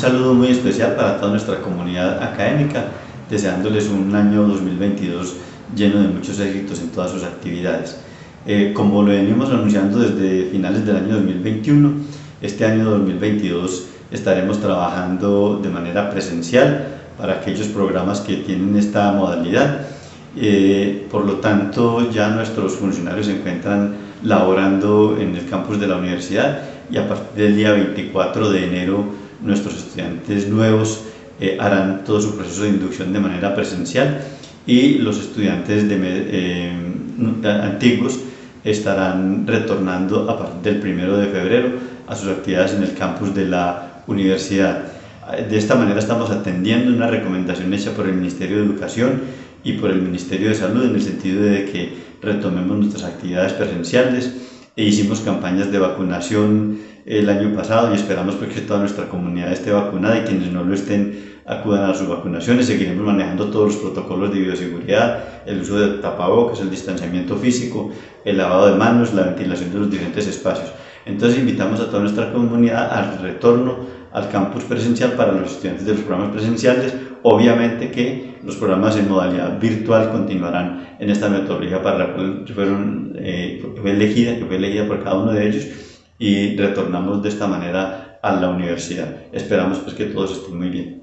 saludo muy especial para toda nuestra comunidad académica, deseándoles un año 2022 lleno de muchos éxitos en todas sus actividades. Como lo venimos anunciando desde finales del año 2021, este año 2022 estaremos trabajando de manera presencial para aquellos programas que tienen esta modalidad. Por lo tanto, ya nuestros funcionarios se encuentran laborando en el campus de la universidad y a partir del día 24 de enero nuestros estudiantes nuevos harán todo su proceso de inducción de manera presencial y los estudiantes antiguos estarán retornando a partir del 1 de febrero a sus actividades en el campus de la universidad. De esta manera estamos atendiendo una recomendación hecha por el Ministerio de Educación y por el Ministerio de Salud en el sentido de que retomemos nuestras actividades presenciales e hicimos campañas de vacunación el año pasado y esperamos que toda nuestra comunidad esté vacunada y quienes no lo estén acudan a sus vacunaciones. Seguiremos manejando todos los protocolos de bioseguridad, el uso de tapabocas, el distanciamiento físico, el lavado de manos, la ventilación de los diferentes espacios. Entonces invitamos a toda nuestra comunidad al retorno al campus presencial para los estudiantes de los programas presenciales. Obviamente que los programas en modalidad virtual continuarán en esta metodología para la cual fue elegida por cada uno de ellos, y retornamos de esta manera a la universidad. Esperamos que todos estén muy bien.